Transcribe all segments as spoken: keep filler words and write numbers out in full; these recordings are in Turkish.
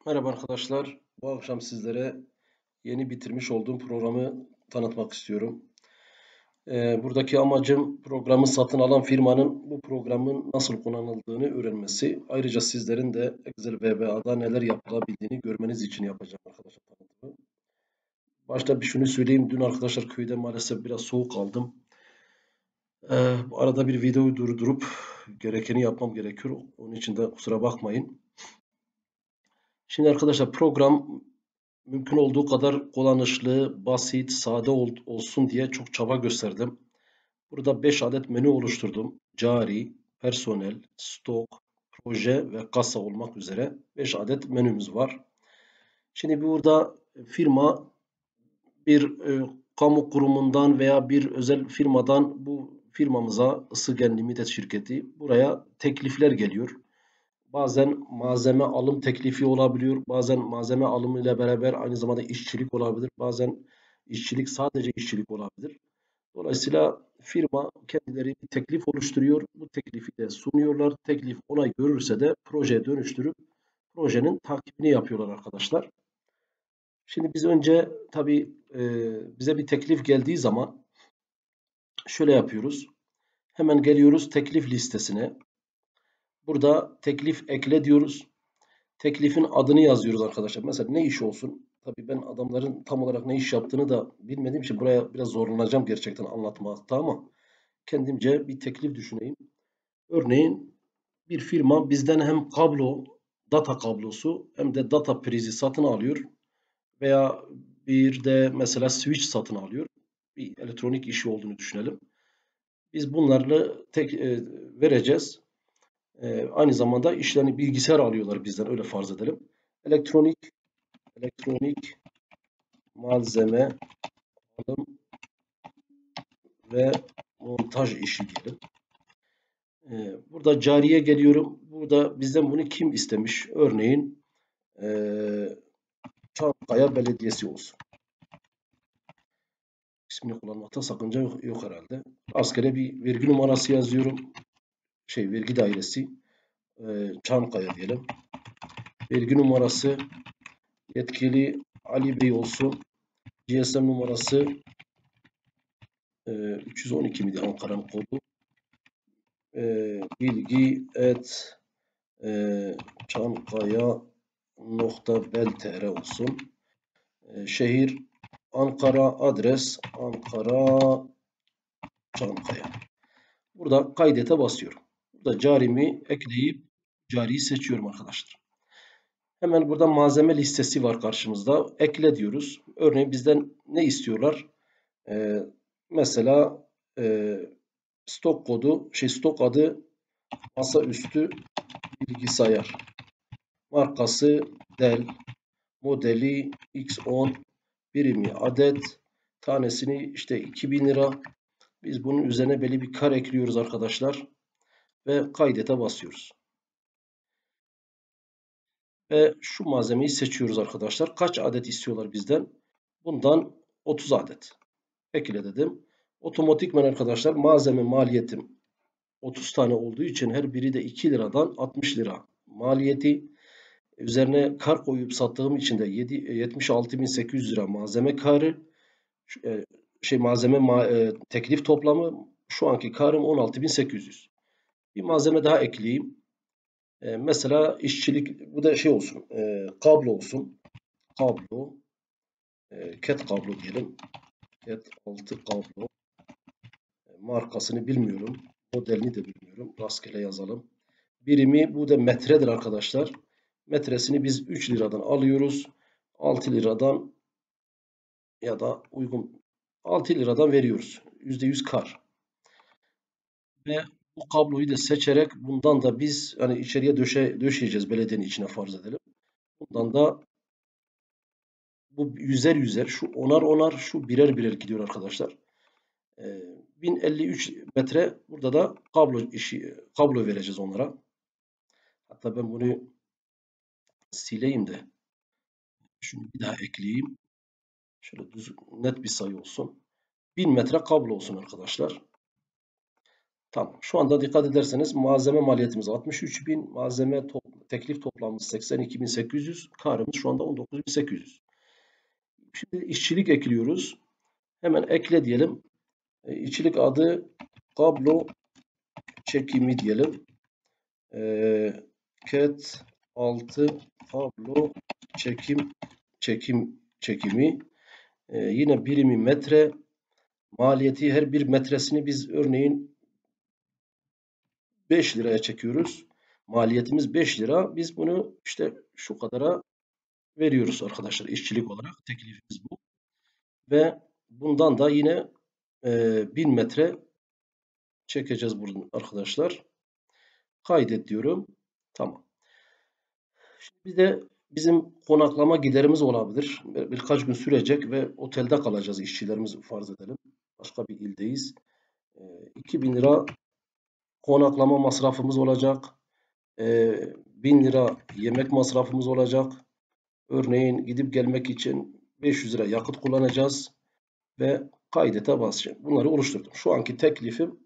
Merhaba arkadaşlar. Bu akşam sizlere yeni bitirmiş olduğum programı tanıtmak istiyorum. Ee, buradaki amacım programı satın alan firmanın bu programın nasıl kullanıldığını öğrenmesi. Ayrıca sizlerin de Excel V B A'da neler yapılabildiğini görmeniz için yapacağım arkadaşlar tanıtımı. Başta bir şunu söyleyeyim. Dün arkadaşlar köyde maalesef biraz soğuk aldım. Ee, bu arada bir videoyu durdurup gerekeni yapmam gerekiyor. Onun için de kusura bakmayın. Şimdi arkadaşlar program mümkün olduğu kadar kullanışlı, basit, sade ol- olsun diye çok çaba gösterdim. Burada beş adet menü oluşturdum. Cari, personel, stok, proje ve kasa olmak üzere beş adet menümüz var. Şimdi burada firma bir e, kamu kurumundan veya bir özel firmadan bu firmamıza Isıgen Limited şirketi buraya teklifler geliyor. Bazen malzeme alım teklifi olabiliyor. Bazen malzeme alımı ile beraber aynı zamanda işçilik olabilir. Bazen işçilik sadece işçilik olabilir. Dolayısıyla firma kendileri bir teklif oluşturuyor. Bu teklifi de sunuyorlar. Teklif onay görürse de projeye dönüştürüp projenin takibini yapıyorlar arkadaşlar. Şimdi biz önce tabii e, bize bir teklif geldiği zaman şöyle yapıyoruz. Hemen geliyoruz teklif listesine. Burada teklif ekle diyoruz. Teklifin adını yazıyoruz arkadaşlar. Mesela ne iş olsun? Tabii ben adamların tam olarak ne iş yaptığını da bilmediğim için buraya biraz zorlanacağım gerçekten anlatmakta ama kendimce bir teklif düşüneyim. Örneğin bir firma bizden hem kablo, data kablosu hem de data prizi satın alıyor veya bir de mesela switch satın alıyor. Bir elektronik işi olduğunu düşünelim. Biz bunlarla tek e, vereceğiz. E, aynı zamanda işlerini bilgisayar alıyorlar bizden öyle farz edelim. Elektronik elektronik malzeme alım ve montaj işi diyelim. Ee, burada cariye geliyorum. Burada bizden bunu kim istemiş? Örneğin ee, Çankaya Belediyesi olsun. İsmini kullanmakta sakınca yok, yok herhalde. Rastgele bir vergi numarası yazıyorum. Şey vergi dairesi ee, Çankaya diyelim. Vergi numarası yetkili Ali Bey olsun. G S M numarası ee, üç yüz on iki miydi Ankara'nın kodu? Ee, bilgi et e, Çankaya nokta bel.tr olsun. E, şehir Ankara, adres Ankara, Çankaya. Burada kaydete basıyorum. Burada carimi ekleyip cariyi seçiyorum arkadaşlar. Hemen burada malzeme listesi var karşımızda. Ekle diyoruz. Örneğin bizden ne istiyorlar? E, mesela e, stok kodu, şey stok adı masaüstü bilgisayar. Markası Dell. Modeli X on. Birimi adet. Tanesini işte iki bin lira. Biz bunun üzerine belli bir kar ekliyoruz arkadaşlar. Ve kaydete basıyoruz. Ve şu malzemeyi seçiyoruz arkadaşlar. Kaç adet istiyorlar bizden? Bundan otuz adet. Ekle dedim. Otomatikman arkadaşlar malzeme maliyetim otuz tane olduğu için her biri de iki liradan altmış lira maliyeti. Üzerine kar koyup sattığım için de yetmiş altı bin sekiz yüz lira malzeme karı. E, şey malzeme ma e, teklif toplamı şu anki karım on altı bin sekiz yüz. Bir malzeme daha ekleyeyim. E, mesela işçilik bu da şey olsun. E, kablo olsun. Kablo. E, cat kablo diyelim. Cat altı kablo. E, markasını bilmiyorum. Modelini de bilmiyorum. Rastgele yazalım. Birimi bu da metredir arkadaşlar. Metresini biz üç liradan alıyoruz. altı liradan ya da uygun altı liradan veriyoruz. yüzde yüz kar. Ve bu kabloyu da seçerek bundan da biz hani içeriye döşe, döşeyeceğiz belediyenin içine farz edelim. Bundan da bu yüzer yüzer şu onar onar şu birer birer gidiyor arkadaşlar. Ee, bin elli üç metre burada da kablo işi kablo vereceğiz onlara. Hatta ben bunu sileyim de şunu bir daha ekleyeyim. Şöyle düz, net bir sayı olsun. bin metre kablo olsun arkadaşlar. Tamam. Şu anda dikkat ederseniz malzeme maliyetimiz altmış üç bin. Malzeme top, teklif toplamımız seksen iki bin sekiz yüz. Karımız şu anda on dokuz bin sekiz yüz. Şimdi işçilik ekliyoruz. Hemen ekle diyelim. E, işçilik adı kablo çekimi diyelim. E, ket altı kablo çekim çekim çekimi. E, yine birimi metre. Maliyeti her bir metresini biz örneğin beş liraya çekiyoruz. Maliyetimiz beş lira. Biz bunu işte şu kadara veriyoruz arkadaşlar. İşçilik olarak teklifimiz bu. Ve bundan da yine e, bin metre çekeceğiz buradan arkadaşlar. Kaydet diyorum. Tamam. Şimdi bir de bizim konaklama giderimiz olabilir. Bir- Birkaç gün sürecek ve otelde kalacağız, işçilerimizi farz edelim. Başka bir ildeyiz. E, iki bin lira konaklama masrafımız olacak. E, bin lira yemek masrafımız olacak. Örneğin gidip gelmek için beş yüz lira yakıt kullanacağız ve kaydete basacağım. Bunları oluşturdum. Şu anki teklifim,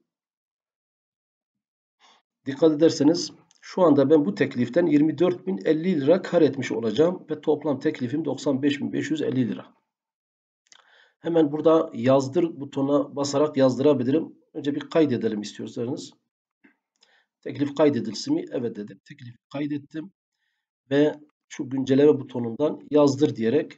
dikkat ederseniz şu anda ben bu tekliften yirmi dört bin elli lira kar etmiş olacağım ve toplam teklifim doksan beş bin beş yüz elli lira. Hemen burada yazdır butonuna basarak yazdırabilirim. Önce bir kaydedelim istiyorsanız. Teklif kaydedilsin mi? Evet dedim. Teklifi kaydettim ve şu güncelleme butonundan yazdır diyerek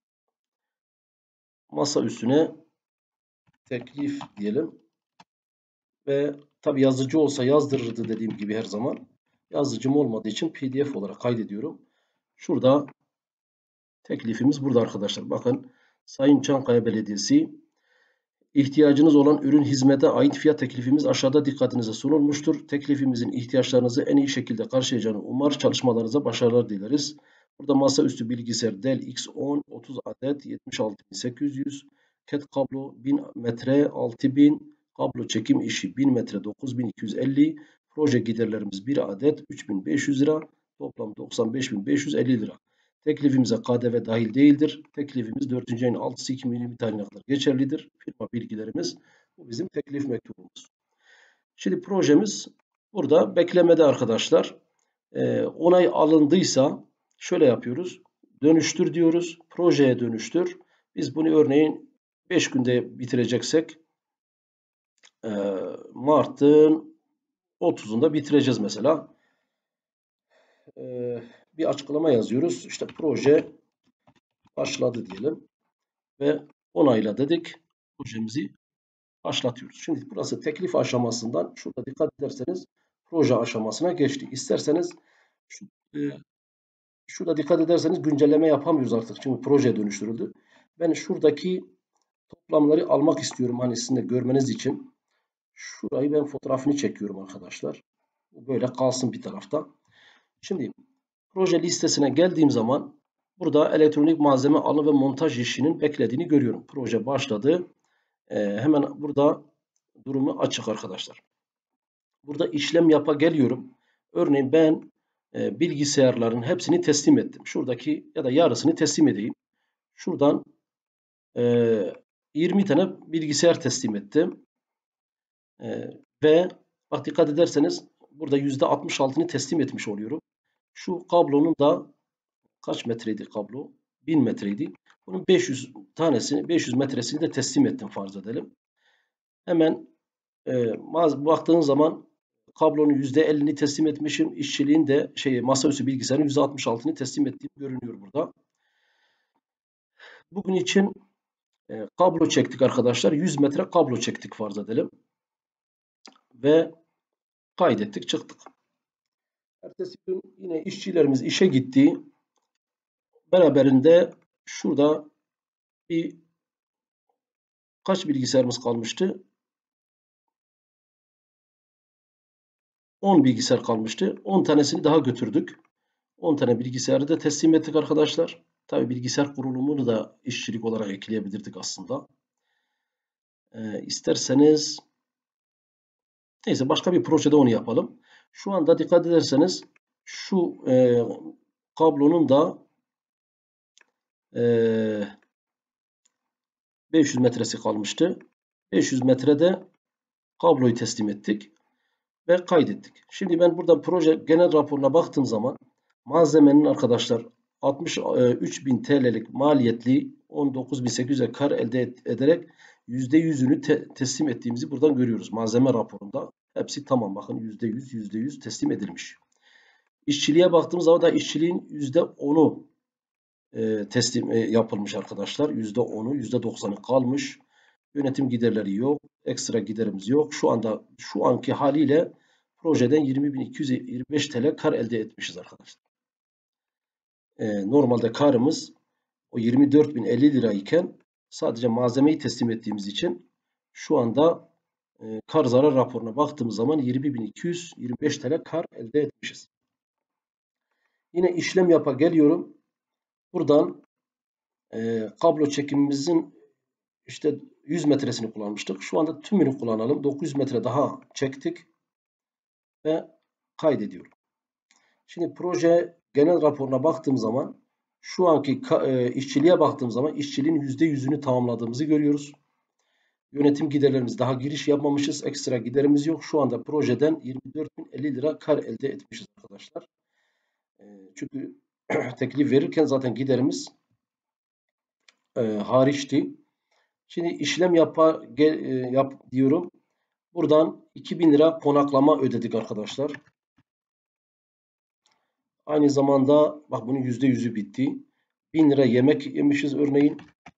masa üstüne teklif diyelim. Ve tabi yazıcı olsa yazdırırdı dediğim gibi her zaman. Yazıcım olmadığı için P D F olarak kaydediyorum. Şurada teklifimiz burada arkadaşlar. Bakın, Sayın Çankaya Belediyesi, ihtiyacınız olan ürün hizmete ait fiyat teklifimiz aşağıda dikkatinize sunulmuştur. Teklifimizin ihtiyaçlarınızı en iyi şekilde karşılayacağını umar, çalışmalarınıza başarılar dileriz. Burada masaüstü bilgisayar Dell X on otuz adet yetmiş altı bin sekiz yüz, ket kablo bin metre altı bin, kablo çekim işi bin metre dokuz bin iki yüz elli, proje giderlerimiz bir adet üç bin beş yüz lira, toplam doksan beş bin beş yüz elli lira. Teklifimize K D V dahil değildir. Teklifimiz dördüncü ayın altısı iki bin yirmi tarihine kadar geçerlidir. Firma bilgilerimiz. Bu bizim teklif mektubumuz. Şimdi projemiz burada beklemede arkadaşlar. Ee, onay alındıysa şöyle yapıyoruz. Dönüştür diyoruz. Projeye dönüştür. Biz bunu örneğin beş günde bitireceksek e, Mart'ın otuzunda bitireceğiz mesela. Ee, bir açıklama yazıyoruz. İşte proje başladı diyelim ve onayla dedik. Projemizi başlatıyoruz. Şimdi burası teklif aşamasından, şurada dikkat ederseniz proje aşamasına geçti. İsterseniz şu, e, şurada dikkat ederseniz güncelleme yapamıyoruz artık. Çünkü proje dönüştürüldü. Ben şuradaki toplamları almak istiyorum. Hani sizin de görmeniz için. Şurayı ben fotoğrafını çekiyorum arkadaşlar. Bu böyle kalsın bir tarafta. Şimdi proje listesine geldiğim zaman burada elektronik malzeme alım ve montaj işinin beklediğini görüyorum. Proje başladı. Ee, hemen burada durumu açık arkadaşlar. Burada işlem yapa geliyorum. Örneğin ben e, bilgisayarların hepsini teslim ettim. Şuradaki ya da yarısını teslim edeyim. Şuradan e, yirmi tane bilgisayar teslim ettim. E, ve bak, dikkat ederseniz burada yüzde altmış altını teslim etmiş oluyorum. Şu kablonun da kaç metreydi kablo? bin metreydi. Bunun beş yüz tanesini, beş yüz metresini de teslim ettim farz edelim. Hemen e, baktığın zaman kablonun yüzde ellini teslim etmişim. İşçiliğin de şey, masaüstü bilgisayarın yüzde altmış altını teslim ettiğim görünüyor burada. Bugün için e, kablo çektik arkadaşlar. yüz metre kablo çektik farz edelim. Ve kaydettik, çıktık. Ertesi gün yine işçilerimiz işe gitti. Beraberinde şurada bir kaç bilgisayarımız kalmıştı? on bilgisayar kalmıştı. on tanesini daha götürdük. on tane bilgisayarı da teslim ettik arkadaşlar. Tabi bilgisayar kurulumunu da işçilik olarak ekleyebilirdik aslında. Ee, isterseniz neyse, başka bir projede onu yapalım. Şu anda dikkat ederseniz şu e, kablonun da e, beş yüz metresi kalmıştı. beş yüz metrede kabloyu teslim ettik ve kaydettik. Şimdi ben burada proje genel raporuna baktığım zaman Malzemenin arkadaşlar altmış üç bin T L'lik maliyetli on dokuz bin sekiz yüz'e kar elde et, ederek yüzde yüz'ünü te teslim ettiğimizi buradan görüyoruz. Malzeme raporunda hepsi tamam, bakın yüzde yüz yüzde yüz teslim edilmiş. İşçiliğe baktığımız zaman da işçiliğin yüzde on'u e, teslim e, yapılmış arkadaşlar. yüzde on'u yüzde doksan'ı kalmış. Yönetim giderleri yok. Ekstra giderimiz yok. Şu anda şu anki haliyle projeden yirmi bin iki yüz yirmi beş T L kar elde etmişiz arkadaşlar. E, normalde karımız o yirmi dört bin elli lira iken sadece malzemeyi teslim ettiğimiz için şu anda e, kar zarar raporuna baktığımız zaman yirmi bin iki yüz yirmi beş T L kar elde etmişiz. Yine işlem yapa geliyorum. Buradan e, kablo çekimimizin işte yüz metresini kullanmıştık. Şu anda tümünü kullanalım. dokuz yüz metre daha çektik ve kaydediyorum. Şimdi proje genel raporuna baktığım zaman şu anki e, işçiliğe baktığım zaman işçiliğin yüzde yüz'ünü tamamladığımızı görüyoruz. Yönetim giderlerimiz daha giriş yapmamışız. Ekstra giderimiz yok. Şu anda projeden yirmi dört bin elli lira kar elde etmişiz arkadaşlar. E, çünkü teklif verirken zaten giderimiz e, hariçti. Şimdi işlem yapa, gel, e, yap diyorum. Buradan iki bin lira konaklama ödedik arkadaşlar. Aynı zamanda bak bunun yüzde yüz'ü bitti. bin lira yemek yemişiz örneğin.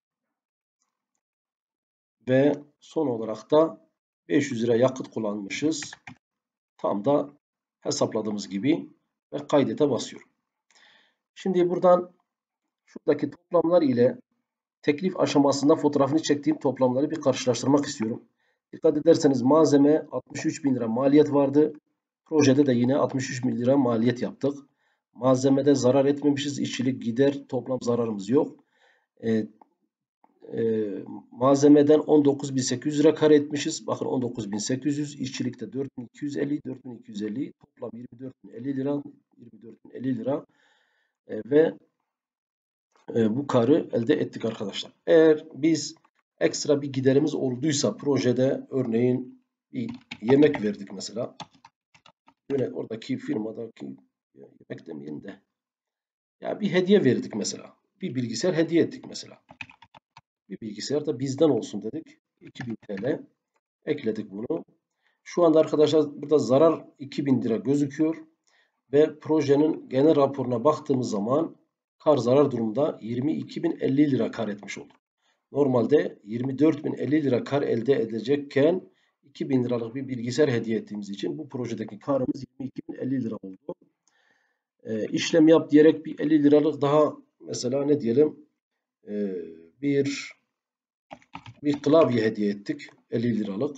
Ve son olarak da beş yüz lira yakıt kullanmışız. Tam da hesapladığımız gibi ve kaydete basıyorum. Şimdi buradan şuradaki toplamlar ile teklif aşamasında fotoğrafını çektiğim toplamları bir karşılaştırmak istiyorum. Dikkat ederseniz malzeme altmış üç bin lira maliyet vardı. Projede de yine altmış üç bin lira maliyet yaptık. Malzemede zarar etmemişiz. İşçilik gider toplam zararımız yok. E, e, malzemeden on dokuz bin sekiz yüz lira kar etmişiz. Bakın on dokuz bin sekiz yüz. İşçilikte dört bin iki yüz elli. dört bin iki yüz elli. Toplam yirmi dört bin elli lira. yirmi dört bin elli lira. E, ve e, bu karı elde ettik arkadaşlar. Eğer biz ekstra bir giderimiz olduysa projede örneğin bir yemek verdik mesela. Yine oradaki firmadaki yemek demeyin de ya bir hediye verdik mesela. Bir bilgisayar hediye ettik mesela. Bir bilgisayar da bizden olsun dedik. iki bin T L ekledik bunu. Şu anda arkadaşlar burada zarar iki bin lira gözüküyor. Ve projenin genel raporuna baktığımız zaman kar zarar durumda yirmi iki bin elli lira kar etmiş olduk. Normalde yirmi dört bin elli lira kar elde edecekken iki bin liralık bir bilgisayar hediye ettiğimiz için bu projedeki karımız yirmi iki bin elli lira oldu. E, işlem yap diyerek bir elli liralık daha mesela ne diyelim e, bir bir klavye hediye ettik elli liralık.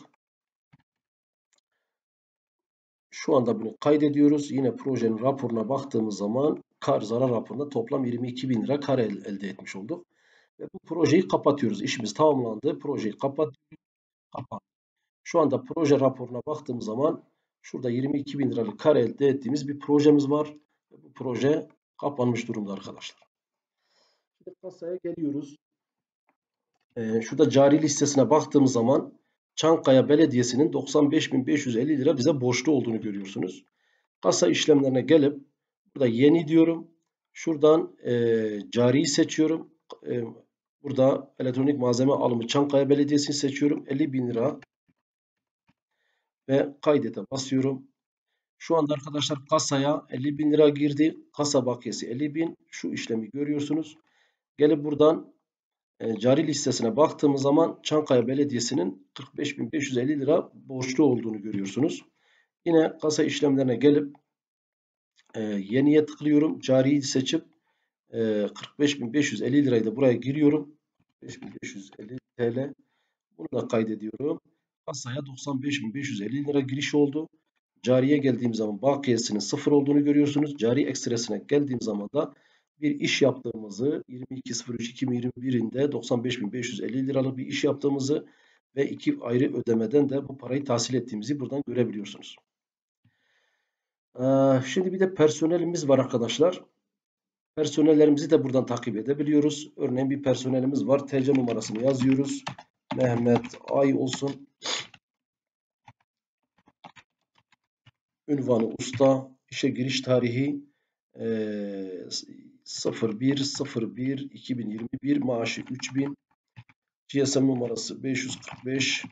Şu anda bunu kaydediyoruz. Yine projenin raporuna baktığımız zaman kar zarar raporunda toplam yirmi iki bin lira kar el, elde etmiş olduk. Ve bu projeyi kapatıyoruz. İşimiz tamamlandı. Projeyi kapat, kapat. Şu anda proje raporuna baktığımız zaman şurada yirmi iki bin liralık kar elde ettiğimiz bir projemiz var. Bu proje kapanmış durumda arkadaşlar. Şimdi kasaya geliyoruz. Ee, şurada cari listesine baktığımız zaman Çankaya Belediyesi'nin doksan beş bin beş yüz elli lira bize borçlu olduğunu görüyorsunuz. Kasa işlemlerine gelip burada yeni diyorum. Şuradan e, cariyi seçiyorum. E, burada elektronik malzeme alımı Çankaya Belediyesi'ni seçiyorum. elli bin lira ve kaydete basıyorum. Şu anda arkadaşlar kasaya elli bin lira girdi. Kasa bakiyesi elli bin. Şu işlemi görüyorsunuz. Gelip buradan e, cari listesine baktığımız zaman Çankaya Belediyesi'nin kırk beş bin beş yüz elli lira borçlu olduğunu görüyorsunuz. Yine kasa işlemlerine gelip e, yeniye tıklıyorum. Cariyi seçip e, kırk beş bin beş yüz elli lirayı da buraya giriyorum. kırk beş bin beş yüz elli T L. Bunu da kaydediyorum. Kasaya doksan beş bin beş yüz elli lira giriş oldu. Cariye geldiğim zaman bakiyesinin sıfır olduğunu görüyorsunuz. Cari ekstresine geldiğim zaman da bir iş yaptığımızı yirmi iki sıfır üç iki bin yirmi bir'inde doksan beş bin beş yüz elli liralık bir iş yaptığımızı ve iki ayrı ödemeden de bu parayı tahsil ettiğimizi buradan görebiliyorsunuz. Ee, şimdi bir de personelimiz var arkadaşlar. Personellerimizi de buradan takip edebiliyoruz. Örneğin bir personelimiz var. T C numarasını yazıyoruz. Mehmet Ay olsun. Ünvanı usta. İşe giriş tarihi Ee, sıfır bir sıfır bir iki bin yirmi bir maaşı üç bin. G S M numarası beş yüz kırk beş.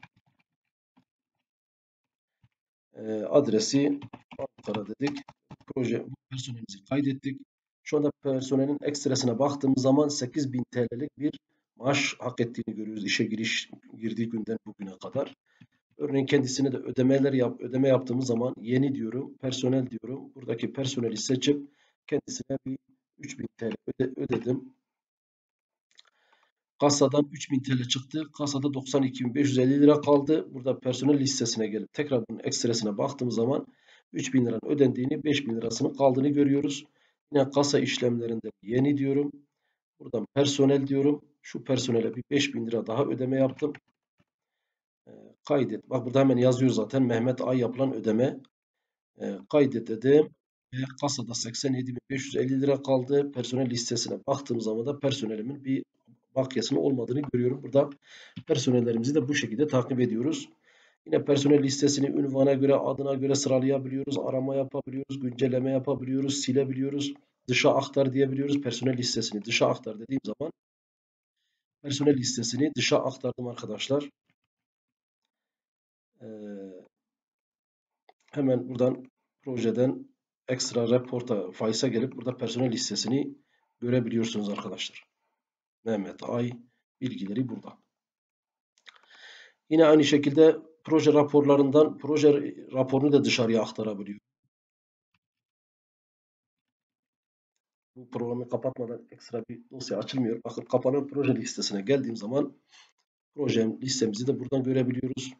Ee, adresi Ankara dedik. Proje personelimizi kaydettik. Şu anda personelin ekstresine baktığımız zaman sekiz bin T L'lik bir maaş hak ettiğini görüyoruz işe giriş girdiği günden bugüne kadar. Örneğin kendisine de ödemeler yap, ödeme yaptığımız zaman yeni diyorum, personel diyorum. Buradaki personeli seçip kendisine bir üç bin T L öde, ödedim. Kasadan üç bin T L çıktı. Kasada doksan iki bin beş yüz elli lira kaldı. Burada personel listesine gelip tekrar bunun ekstresine baktığımız zaman üç bin liranın ödendiğini, beş bin lirasının kaldığını görüyoruz. Yine kasa işlemlerinde yeni diyorum. Buradan personel diyorum. Şu personele bir beş bin lira daha ödeme yaptım. E, kaydet. Bak burada hemen yazıyor zaten Mehmet Ay yapılan ödeme. E, kaydet dedim. Ve kasada seksen yedi bin beş yüz elli lira kaldı. Personel listesine baktığım zaman da personelimin bir bakiyesinin olmadığını görüyorum. Burada personellerimizi de bu şekilde takip ediyoruz. Yine personel listesini ünvana göre, adına göre sıralayabiliyoruz. Arama yapabiliyoruz, güncelleme yapabiliyoruz, silebiliyoruz. Dışa aktar diyebiliyoruz. Personel listesini dışa aktar dediğim zaman personel listesini dışa aktardım arkadaşlar. Ee, hemen buradan projeden ekstra reporta, fays'a gelip burada personel listesini görebiliyorsunuz arkadaşlar. Mehmet Ay bilgileri burada. Yine aynı şekilde proje raporlarından proje raporunu da dışarıya aktarabiliyor. Bu programı kapatmadan ekstra bir dosya açılmıyor. Bakın kapanan proje listesine geldiğim zaman proje listemizi de buradan görebiliyoruz.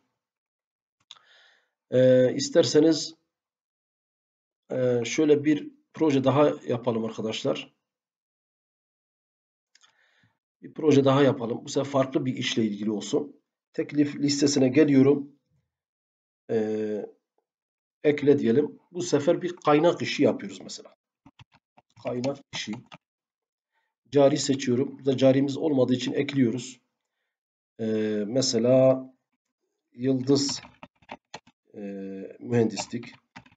Ee, isterseniz e, şöyle bir proje daha yapalım arkadaşlar. Bir proje daha yapalım. Bu sefer farklı bir işle ilgili olsun. Teklif listesine geliyorum. Ee, ekle diyelim. Bu sefer bir kaynak işi yapıyoruz mesela. Kaynak işi. Cari seçiyorum. Burada carimiz olmadığı için ekliyoruz. Ee, mesela Yıldız e, Mühendislik.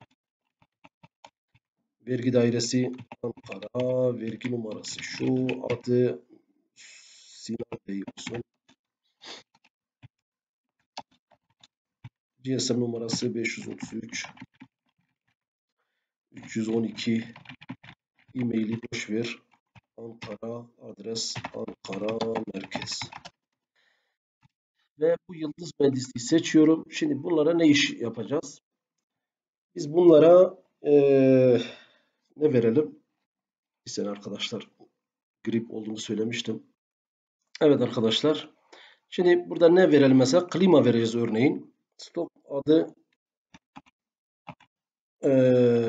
Vergi dairesi Ankara. Vergi numarası şu. Adı Sinan Bey olsun. G S M numarası beş yüz otuz üç. üç yüz on iki. E-maili boş ver. Ankara adres Ankara merkez. Ve bu yıldız mühendisliği seçiyorum. Şimdi bunlara ne iş yapacağız? Biz bunlara ee, ne verelim? Bir sene arkadaşlar grip olduğunu söylemiştim. Evet arkadaşlar. Şimdi burada ne verelim mesela? Klima vereceğiz örneğin. Stok adı ee,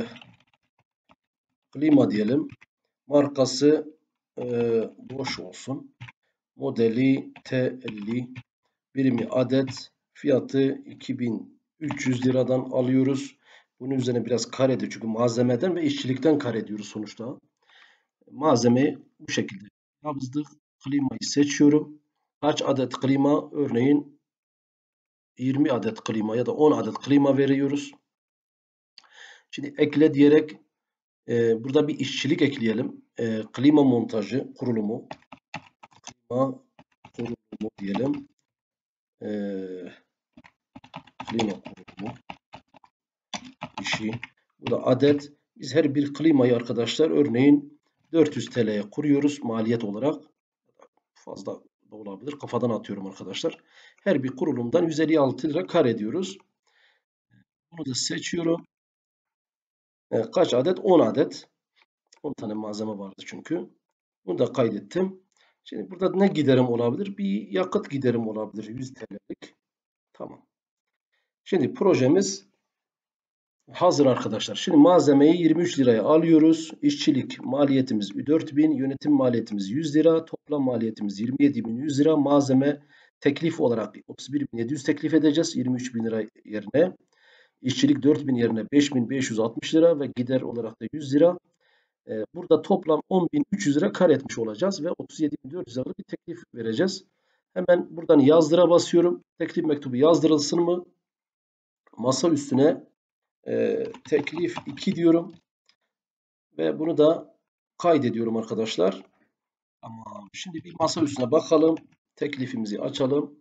klima diyelim. Markası ee, boş olsun. Modeli T elli. Birimi adet. Fiyatı iki bin üç yüz liradan alıyoruz. Bunun üzerine biraz karede çünkü malzemeden ve işçilikten kare ediyoruz sonuçta. Malzemeyi bu şekilde yazdık. Klimayı seçiyorum. Kaç adet klima? Örneğin yirmi adet klima ya da on adet klima veriyoruz. Şimdi ekle diyerek e, burada bir işçilik ekleyelim. E, klima montajı kurulumu. Klima kurulumu diyelim. E, klima kurulumu işi. Bu da adet. Biz her bir klimayı arkadaşlar örneğin dört yüz T L'ye kuruyoruz maliyet olarak. Fazla da olabilir. Kafadan atıyorum arkadaşlar. Her bir kurulumdan yüz elli altı lira kar ediyoruz. Bunu da seçiyorum. Evet, kaç adet? on adet. on tane malzeme vardı çünkü. Bunu da kaydettim. Şimdi burada ne giderim olabilir? Bir yakıt giderim olabilir. yüz T L'lik. Tamam. Şimdi projemiz hazır arkadaşlar. Şimdi malzemeyi yirmi üç liraya alıyoruz. İşçilik maliyetimiz dört bin. Yönetim maliyetimiz yüz lira. Toplam maliyetimiz yirmi yedi bin yüz lira. Malzeme teklif olarak otuz bir bin yedi yüz teklif edeceğiz. yirmi üç bin lira yerine. İşçilik dört bin yerine beş bin beş yüz altmış lira ve gider olarak da yüz lira. Ee, burada toplam on bin üç yüz lira kar etmiş olacağız ve otuz yedi bin dört yüz liralık bir teklif vereceğiz. Hemen buradan yazdıra basıyorum. Teklif mektubu yazdırılsın mı? Masa üstüne e, teklif iki diyorum Ve bunu da kaydediyorum arkadaşlar. Tamam. Şimdi bir masa üstüne bakalım. Teklifimizi açalım.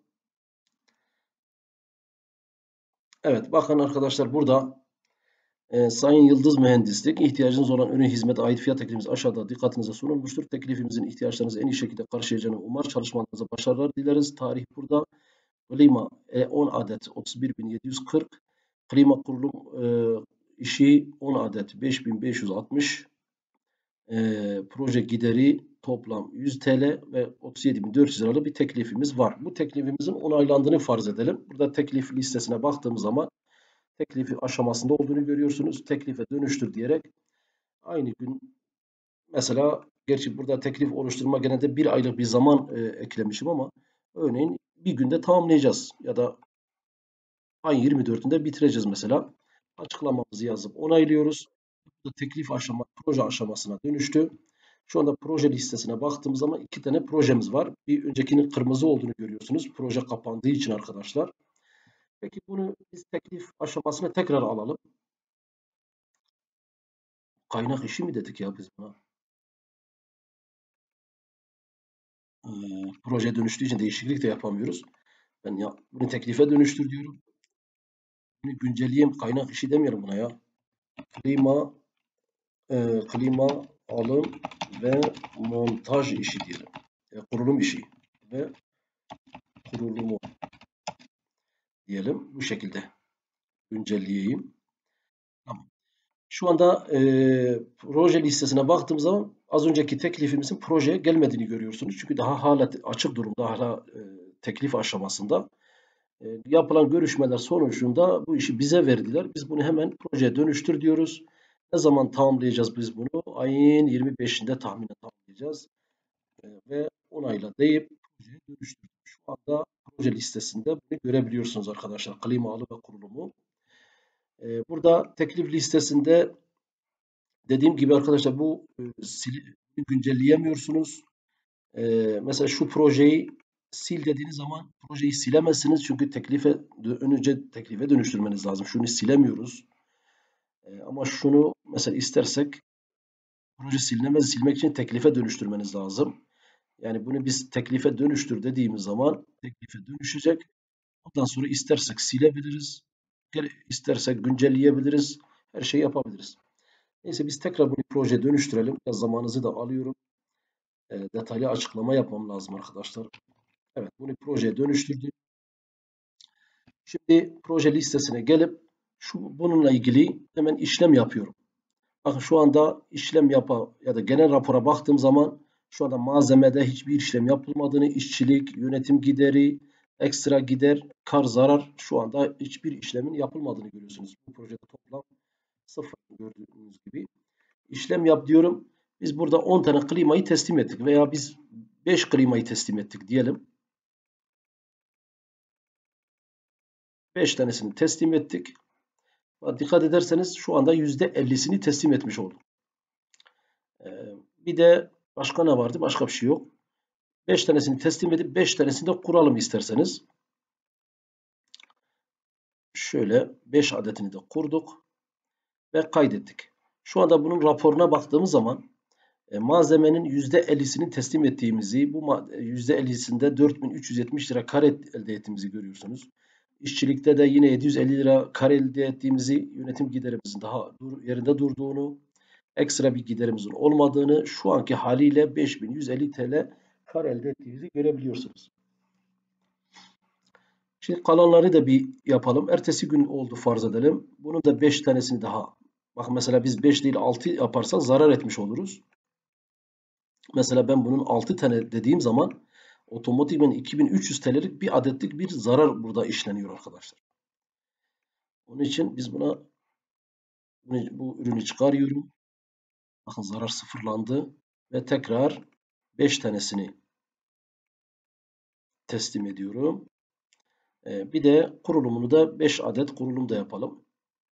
Evet, bakın arkadaşlar burada e, Sayın Yıldız Mühendislik, ihtiyacınız olan ürün hizmete ait fiyat teklifimiz aşağıda dikkatinize sunulmuştur. Teklifimizin ihtiyaçlarınızı en iyi şekilde karşılayacağını umar. Çalışmalarınıza başarılar dileriz. Tarih burada. Klima e, on adet otuz bir bin yedi yüz kırk. Klima kurulum e, işi on adet beş bin beş yüz altmış. E, proje gideri toplam yüz T L ve otuz yedi bin dört yüz liralık bir teklifimiz var. Bu teklifimizin onaylandığını farz edelim. Burada teklif listesine baktığımız zaman teklifi aşamasında olduğunu görüyorsunuz. Teklife dönüştür diyerek aynı gün mesela, gerçi burada teklif oluşturma genelde bir aylık bir zaman e, eklemişim ama örneğin bir günde tamamlayacağız ya da ayın yirmi dördünde bitireceğiz mesela. Açıklamamızı yazıp onaylıyoruz. Bu da teklif aşama, proje aşamasına dönüştü. Şu anda proje listesine baktığımız zaman iki tane projemiz var. Bir öncekinin kırmızı olduğunu görüyorsunuz. Proje kapandığı için arkadaşlar. Peki bunu biz teklif aşamasına tekrar alalım. Kaynak işi mi dedik ya biz buna? Ee, proje dönüştüğü için değişiklik de yapamıyoruz. Ben ya bunu teklife dönüştür diyorum. Bunu güncelleyeyim. Kaynak işi demiyorum buna ya. Klima, e, klima alım ve montaj işi diyelim. E, kurulum işi ve kurulumu diyelim. Bu şekilde güncelleyeyim. Tamam. Şu anda e, proje listesine baktığım zaman az önceki teklifimizin projeye gelmediğini görüyorsunuz. Çünkü daha hala açık durumda, hala e, teklif aşamasında. E, yapılan görüşmeler sonucunda bu işi bize verdiler. Biz bunu hemen projeye dönüştür diyoruz. Ne zaman tamamlayacağız biz bunu? Ayın yirmi beşinde tahminen tamamlayacağız. E, ve onayla deyip projeye dönüştürdük. Şu anda proje listesinde bunu görebiliyorsunuz arkadaşlar. Klima alı ve kurulumu. E, burada teklif listesinde dediğim gibi arkadaşlar bu e, sil- güncelleyemiyorsunuz. E, mesela şu projeyi sil dediğiniz zaman projeyi silemezsiniz çünkü teklife önce teklife dönüştürmeniz lazım. Şunu silemiyoruz. E, ama şunu mesela istersek proje silinemez. Silmek için teklife dönüştürmeniz lazım. Yani bunu biz teklife dönüştür dediğimiz zaman teklife dönüşecek. Ondan sonra istersek silebiliriz. İstersek güncelleyebiliriz. Her şeyi yapabiliriz. Neyse biz tekrar bunu projeye dönüştürelim. Biraz zamanınızı da alıyorum. E, detaylı açıklama yapmam lazım arkadaşlar. Evet, bunu projeye dönüştürdüm. Şimdi proje listesine gelip şu bununla ilgili hemen işlem yapıyorum. Bakın şu anda işlem yapa ya da genel rapora baktığım zaman şu anda malzemede hiçbir işlem yapılmadığını, işçilik, yönetim gideri, ekstra gider, kar zarar şu anda hiçbir işlemin yapılmadığını görüyorsunuz. Bu projede toplam sıfır gördüğünüz gibi. İşlem yap diyorum. Biz burada on tane klimayı teslim ettik veya biz beş klimayı teslim ettik diyelim. beş tanesini teslim ettik. Dikkat ederseniz şu anda yüzde ellisini teslim etmiş olduk. Ee, bir de başka ne vardı? Başka bir şey yok. beş tanesini teslim edip beş tanesini de kuralım isterseniz. Şöyle beş adetini de kurduk ve kaydettik. Şu anda bunun raporuna baktığımız zaman e, malzemenin yüzde ellisini teslim ettiğimizi, bu yüzde ellisinde dört bin üç yüz yetmiş lira kar elde ettiğimizi görüyorsunuz. İşçilikte de yine yedi yüz elli lira kar elde ettiğimizi, yönetim giderimizin daha dur, yerinde durduğunu, ekstra bir giderimizin olmadığını, şu anki haliyle beş bin yüz elli T L kar elde ettiğimizi görebiliyorsunuz. Şimdi kalanları da bir yapalım. Ertesi gün oldu farz edelim. Bunun da beş tanesini daha. Bak mesela biz beş değil altı yaparsak zarar etmiş oluruz. Mesela ben bunun altı tane dediğim zaman otomatikman iki bin üç yüz T L'lik bir adetlik bir zarar burada işleniyor arkadaşlar. Onun için biz buna bu ürünü çıkarıyorum. Bakın zarar sıfırlandı ve tekrar beş tanesini teslim ediyorum. Ee, bir de kurulumunu da beş adet kurulum da yapalım.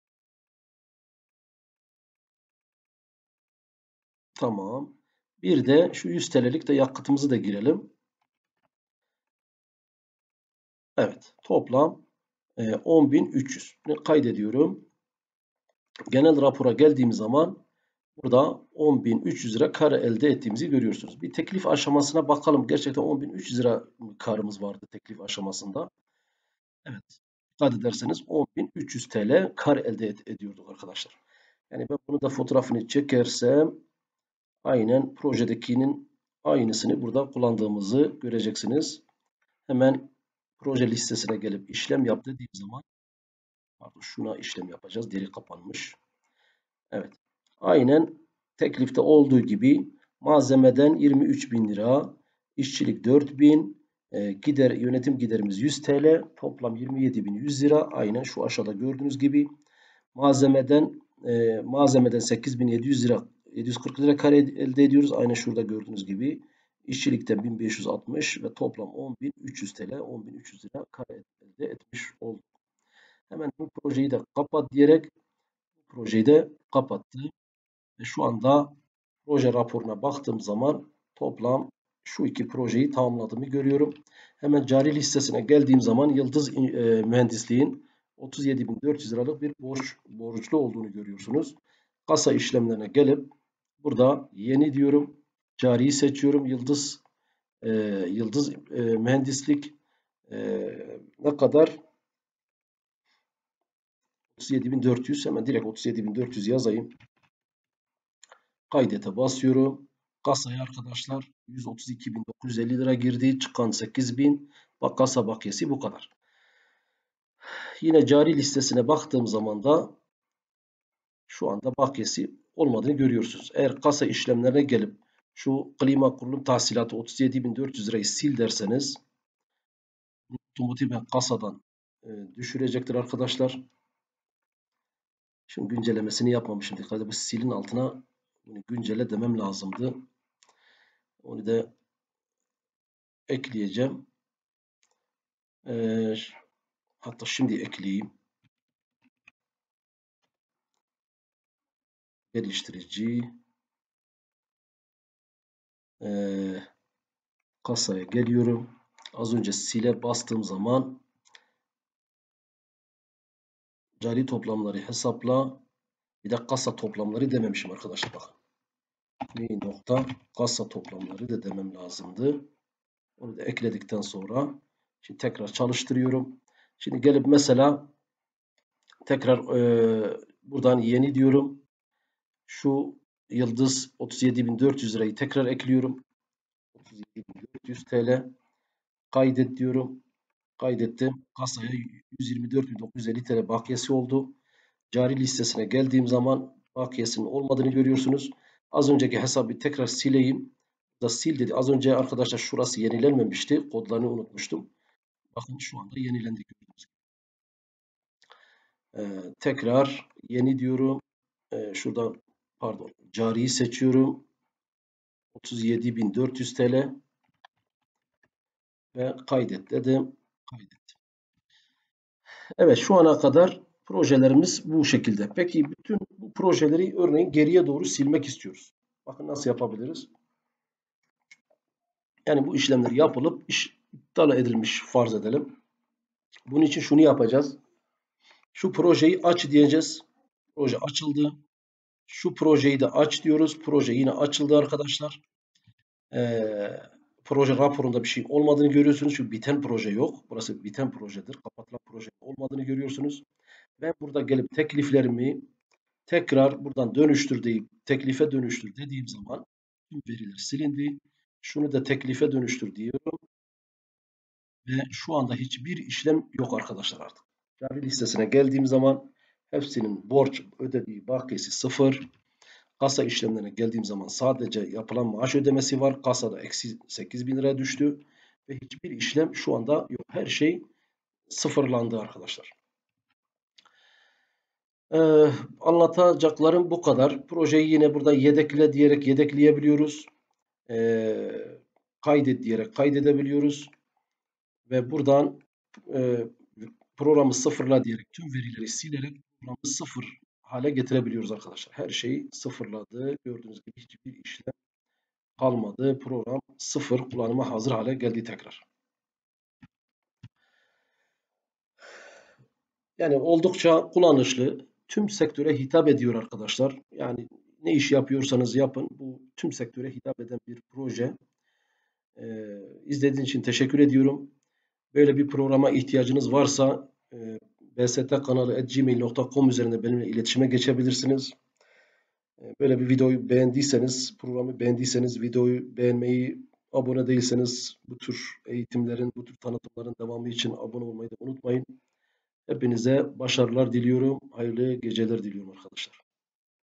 Tamam. Bir de şu yüz T L'lik de yakıtımızı da girelim. Evet. Toplam e, on bin üç yüz. Kaydediyorum. Genel rapora geldiğim zaman burada on bin üç yüz lira kar elde ettiğimizi görüyorsunuz. Bir teklif aşamasına bakalım. Gerçekten on bin üç yüz lira karımız vardı teklif aşamasında. Evet. Dikkat ederseniz on bin üç yüz T L kar elde ed ediyorduk arkadaşlar. Yani ben bunu da fotoğrafını çekersem aynen projedekinin aynısını burada kullandığımızı göreceksiniz. Hemen proje listesine gelip işlem yap dediğim zaman, pardon, şuna işlem yapacağız. Deri kapanmış. Evet. Aynen teklifte olduğu gibi malzemeden yirmi üç bin lira, işçilik dört bin, e, gider, yönetim giderimiz yüz T L, toplam yirmi yedi bin yüz lira. Aynen şu aşağıda gördüğünüz gibi malzemeden e, malzemeden sekiz bin yedi yüz lira, yedi yüz kırk lira kar elde ediyoruz. Aynen şurada gördüğünüz gibi işçilikten bin beş yüz altmış ve toplam on bin üç yüz T L, on bin üç yüz lira kar elde etmiş olduk. Hemen bu projeyi de kapat diyerek projeyi de kapattı. Ve şu anda proje raporuna baktığım zaman toplam şu iki projeyi tamamladığımı görüyorum. Hemen cari listesine geldiğim zaman Yıldız e, Mühendisliğin otuz yedi bin dört yüz liralık bir borç borçlu olduğunu görüyorsunuz. Kasa işlemlerine gelip burada yeni diyorum. Cariyi seçiyorum. Yıldız e, Yıldız e, Mühendislik e, ne kadar? otuz yedi bin dört yüz. Hemen direkt otuz yedi bin dört yüz yazayım. Kaydete basıyorum. Kasaya arkadaşlar yüz otuz iki bin dokuz yüz elli lira girdi. Çıkan sekiz bin. Bak, kasa bakiyesi bu kadar. Yine cari listesine baktığım zaman da şu anda bakiyesi olmadığını görüyorsunuz. Eğer kasa işlemlerine gelip şu klima kurulum tahsilatı otuz yedi bin dört yüz lirayı sil derseniz otomotiv kasadan e, düşürecektir arkadaşlar. Şimdi güncellemesini yapmamışım. Dikkat edin, bu silin altına bunu güncele demem lazımdı. Onu da ekleyeceğim. Ee, hatta şimdi ekleyeyim. Geliştirici ee, kasaya geliyorum. Az önce sile bastığım zaman cari toplamları hesapla. Bir de kasa toplamları dememişim arkadaşlar, bakın. Bir nokta kasa toplamları da demem lazımdı. Onu da ekledikten sonra şimdi tekrar çalıştırıyorum. Şimdi gelip mesela tekrar e, buradan yeni diyorum. Şu Yıldız otuz yedi bin dört yüz lirayı tekrar ekliyorum. otuz yedi bin dört yüz T L. Kaydet diyorum. Kaydettim. Kasaya yüz yirmi dört bin dokuz yüz elli T L bakiyesi oldu. Cari listesine geldiğim zaman bakiyesinin olmadığını görüyorsunuz. Az önceki hesabı tekrar sileyim. Da sil dedi. Az önce arkadaşlar şurası yenilenmemişti. Kodlarını unutmuştum. Bakın şu anda yenilendi, gördüğünüz gibi. Ee, tekrar yeni diyorum. Ee, şuradan pardon cariyi seçiyorum. otuz yedi bin dört yüz T L ve kaydet dedim. Kaydet. Evet, şu ana kadar projelerimiz bu şekilde. Peki bütün bu projeleri örneğin geriye doğru silmek istiyoruz. Bakın nasıl yapabiliriz? Yani bu işlemler yapılıp iş iptal edilmiş farz edelim. Bunun için şunu yapacağız. Şu projeyi aç diyeceğiz. Proje açıldı. Şu projeyi de aç diyoruz. Proje yine açıldı arkadaşlar. Ee, proje raporunda bir şey olmadığını görüyorsunuz. Çünkü biten proje yok. Burası biten projedir. Kapatılan proje olmadığını görüyorsunuz. Ben burada gelip tekliflerimi tekrar buradan dönüştür deyip teklife dönüştür dediğim zaman tüm veriler silindi. Şunu da teklife dönüştür diyorum. Ve şu anda hiçbir işlem yok arkadaşlar artık. Cari listesine geldiğim zaman hepsinin borç ödediği bakiyesi sıfır. Kasa işlemlerine geldiğim zaman sadece yapılan maaş ödemesi var. Kasada eksi sekiz bin lira düştü. Ve hiçbir işlem şu anda yok. Her şey sıfırlandı arkadaşlar. Ee, anlatacaklarım bu kadar. Projeyi yine burada yedekle diyerek yedekleyebiliyoruz. Ee, kaydet diyerek kaydedebiliyoruz. Ve buradan e, programı sıfırla diyerek tüm verileri silerek programı sıfır hale getirebiliyoruz arkadaşlar. Her şeyi sıfırladı. Gördüğünüz gibi hiçbir işlem kalmadı. Program sıfır kullanıma hazır hale geldi tekrar. Yani oldukça kullanışlı. Tüm sektöre hitap ediyor arkadaşlar. Yani ne iş yapıyorsanız yapın. Bu tüm sektöre hitap eden bir proje. Ee, izlediğiniz için teşekkür ediyorum. Böyle bir programa ihtiyacınız varsa e, b s t kanalı at gmail nokta com üzerinde benimle iletişime geçebilirsiniz. E, Böyle bir videoyu beğendiyseniz, programı beğendiyseniz videoyu beğenmeyi, abone değilseniz bu tür eğitimlerin, bu tür tanıtımların devamı için abone olmayı da unutmayın. Hepinize başarılar diliyorum. Hayırlı geceler diliyorum arkadaşlar.